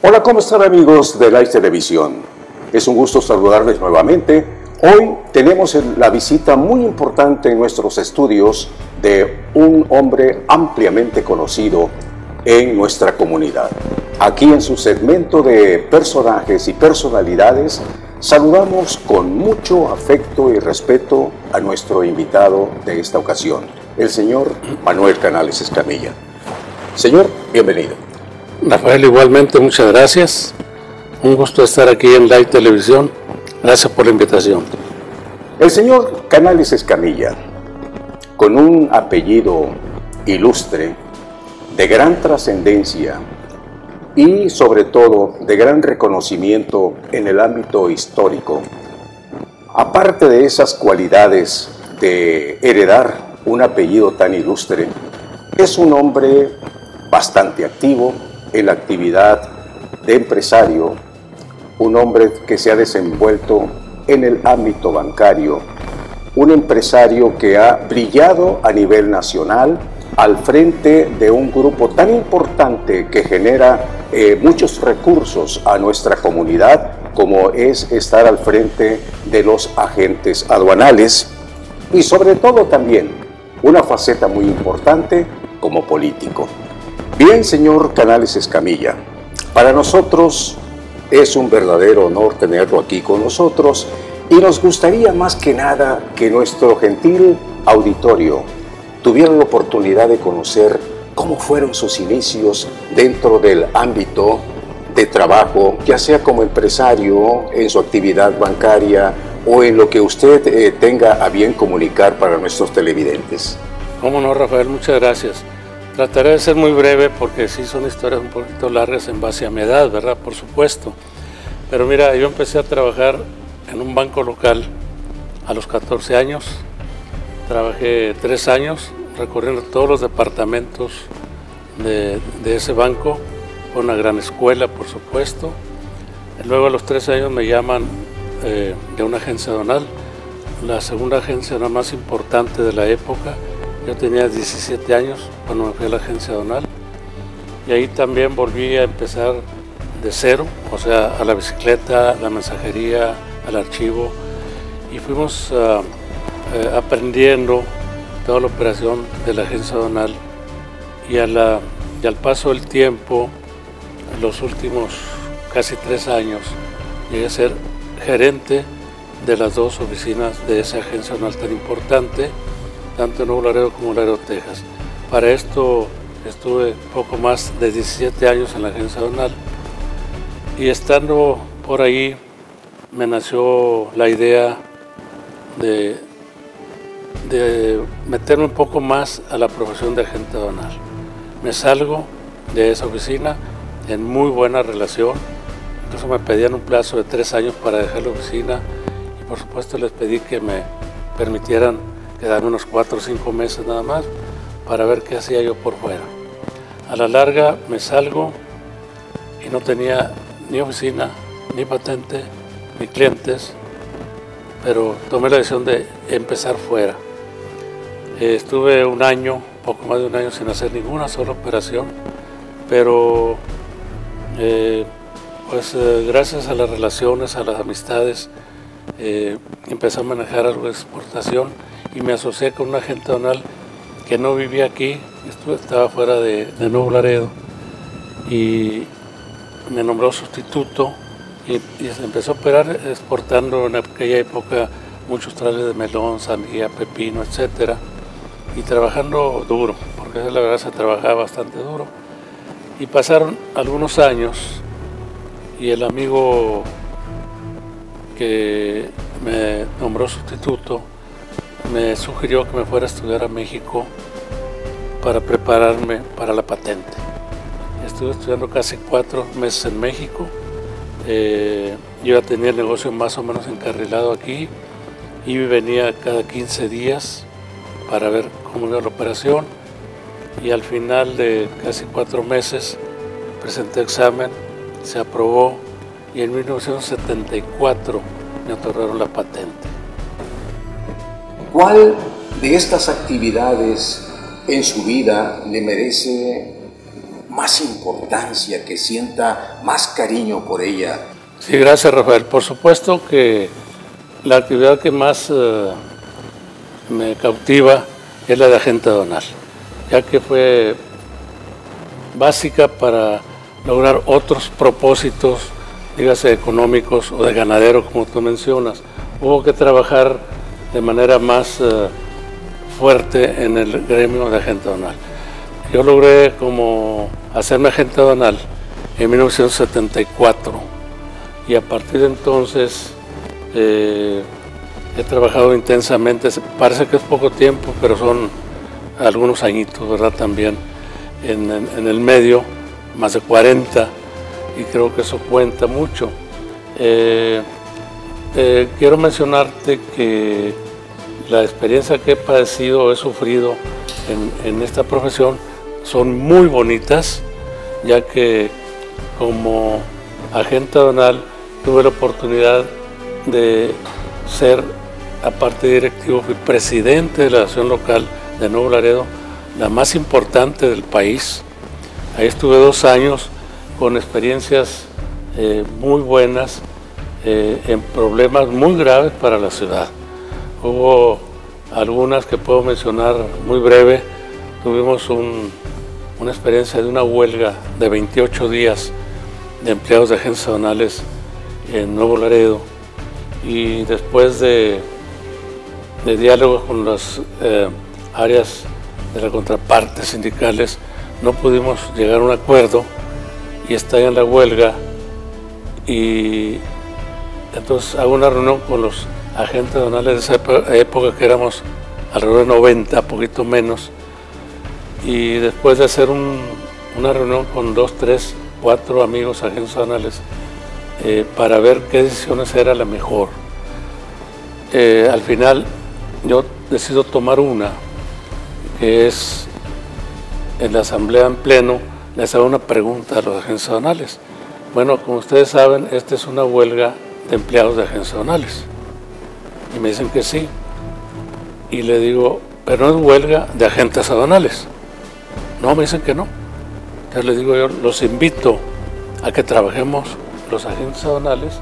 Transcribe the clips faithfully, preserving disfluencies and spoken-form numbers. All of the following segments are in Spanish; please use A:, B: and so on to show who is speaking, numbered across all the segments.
A: Hola, ¿cómo están amigos de Live Televisión? Es un gusto saludarles nuevamente. Hoy tenemos la visita muy importante en nuestros estudios de un hombre ampliamente conocido en nuestra comunidad. Aquí en su segmento de personajes y personalidades, saludamos con mucho afecto y respeto a nuestro invitado de esta ocasión, el señor Manuel Canales Escamilla. Señor, bienvenido.
B: Rafael, igualmente, muchas gracias. Un gusto estar aquí en Live Televisión. Gracias por la invitación.
A: El señor Canales Escamilla, con un apellido ilustre, de gran trascendencia y sobre todo de gran reconocimiento en el ámbito histórico, aparte de esas cualidades de heredar un apellido tan ilustre, es un hombre bastante activo en la actividad de empresario, un hombre que se ha desenvuelto en el ámbito bancario, un empresario que ha brillado a nivel nacional al frente de un grupo tan importante que genera eh, muchos recursos a nuestra comunidad, como es estar al frente de los agentes aduanales y sobre todo también una faceta muy importante como político. Bien, señor Canales Escamilla, para nosotros es un verdadero honor tenerlo aquí con nosotros y nos gustaría más que nada que nuestro gentil auditorio tuviera la oportunidad de conocer cómo fueron sus inicios dentro del ámbito de trabajo, ya sea como empresario, en su actividad bancaria o en lo que usted eh, tenga a bien comunicar para nuestros televidentes.
B: Cómo no, Rafael, muchas gracias. Trataré de ser muy breve porque sí son historias un poquito largas en base a mi edad, ¿verdad? Por supuesto. Pero mira, yo empecé a trabajar en un banco local a los catorce años. Trabajé tres años recorriendo todos los departamentos de, de ese banco. Fue una gran escuela, por supuesto. Luego a los tres años me llaman eh, de una agencia aduanal, la segunda agencia aduanal más importante de la época. Yo tenía diecisiete años cuando me fui a la agencia aduanal y ahí también volví a empezar de cero, o sea, a la bicicleta, la mensajería, al archivo, y fuimos uh, eh, aprendiendo toda la operación de la agencia aduanal y, a la, y al paso del tiempo, en los últimos casi tres años, llegué a ser gerente de las dos oficinas de esa agencia aduanal tan importante, tanto en Nuevo Laredo como en Laredo, Texas. Para esto estuve poco más de diecisiete años en la agencia aduanal y estando por ahí me nació la idea de, de meterme un poco más a la profesión de agente aduanal. Me salgo de esa oficina en muy buena relación, incluso me pedían un plazo de tres años para dejar la oficina y por supuesto les pedí que me permitieran quedarme unos cuatro o cinco meses nada más para ver qué hacía yo por fuera. A la larga me salgo y no tenía ni oficina, ni patente, ni clientes, pero tomé la decisión de empezar fuera. Eh, estuve un año, poco más de un año sin hacer ninguna sola operación, pero eh, pues eh, gracias a las relaciones, a las amistades, eh, empecé a manejar algo de exportación y me asocié con un agente aduanal que no vivía aquí, estuve, estaba fuera de, de Nuevo Laredo y me nombró sustituto y, y se empezó a operar exportando en aquella época muchos trales de melón, sandía, pepino, etcétera, y trabajando duro, porque la verdad se trabajaba bastante duro. Y pasaron algunos años y el amigo que me nombró sustituto me sugirió que me fuera a estudiar a México para prepararme para la patente. Estuve estudiando casi cuatro meses en México. Eh, yo ya tenía el negocio más o menos encarrilado aquí y venía cada quince días para ver cómo iba la operación y al final de casi cuatro meses presenté examen, se aprobó y en mil novecientos setenta y cuatro me otorgaron la patente.
A: ¿Cuál de estas actividades en su vida le merece más importancia, que sienta más cariño por ella?
B: Sí, gracias, Rafael. Por supuesto que la actividad que más eh, me cautiva es la de agente aduanal, ya que fue básica para lograr otros propósitos, dígase económicos o de ganadero, como tú mencionas. Hubo que trabajar de manera más eh, fuerte en el gremio de agente aduanal. Yo logré como hacerme agente aduanal en mil novecientos setenta y cuatro y a partir de entonces eh, he trabajado intensamente. Parece que es poco tiempo, pero son algunos añitos, ¿verdad? También en, en, en el medio, más de cuarenta, y creo que eso cuenta mucho. Eh, eh, quiero mencionarte que la experiencia que he padecido, he sufrido en, en esta profesión, son muy bonitas, ya que como agente aduanal tuve la oportunidad de ser, aparte de directivo, fui presidente de la Asociación Local de Nuevo Laredo, la más importante del país. Ahí estuve dos años con experiencias eh, muy buenas eh, en problemas muy graves para la ciudad. Hubo algunas que puedo mencionar muy breve. Tuvimos un, una experiencia de una huelga de veintiocho días de empleados de agencias aduanales en Nuevo Laredo, y después de, de diálogo con las eh, áreas de la contraparte sindicales no pudimos llegar a un acuerdo y estalla en la huelga, y entonces hago una reunión con los agentes aduanales de esa época, que éramos alrededor de noventa, poquito menos, y después de hacer un, una reunión con dos, tres, cuatro amigos agentes aduanales eh, para ver qué decisiones era la mejor, eh, al final yo decido tomar una, que es en la asamblea en pleno les hago una pregunta a los agentes aduanales. Bueno, como ustedes saben, esta es una huelga de empleados de agencias aduanales. Y me dicen que sí. Y le digo, pero no es huelga de agentes aduanales. No, me dicen que no. Entonces les digo yo, los invito a que trabajemos los agentes aduanales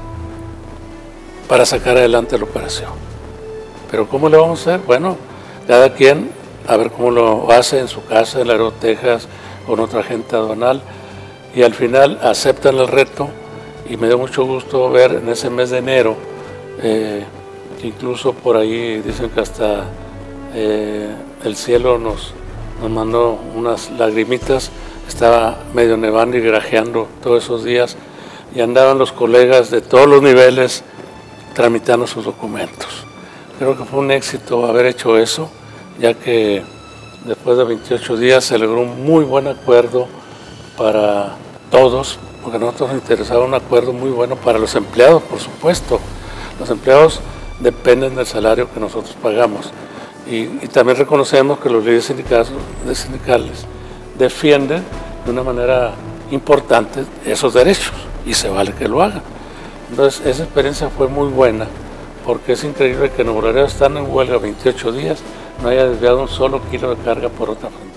B: para sacar adelante la operación. Pero ¿cómo le vamos a hacer? Bueno, cada quien a ver cómo lo hace en su casa, en Laredo, Texas, con otra agente aduanal, y al final aceptan el reto, y me dio mucho gusto ver en ese mes de enero, eh, incluso por ahí dicen que hasta eh, el cielo nos, nos mandó unas lagrimitas, estaba medio nevando y grajeando todos esos días, y andaban los colegas de todos los niveles tramitando sus documentos. Creo que fue un éxito haber hecho eso, ya que después de veintiocho días se logró un muy buen acuerdo para todos, porque a nosotros nos interesaba un acuerdo muy bueno para los empleados, por supuesto. Los empleados dependen del salario que nosotros pagamos, y, y también reconocemos que los líderes sindicales, sindicales defienden de una manera importante esos derechos, y se vale que lo hagan. Entonces esa experiencia fue muy buena, porque es increíble que en Nuevo Laredo están en huelga veintiocho días, no haya desviado un solo kilo de carga por otra fuente.